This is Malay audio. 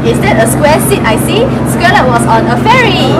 Is that a square seat I see? Squarelet was on a ferry.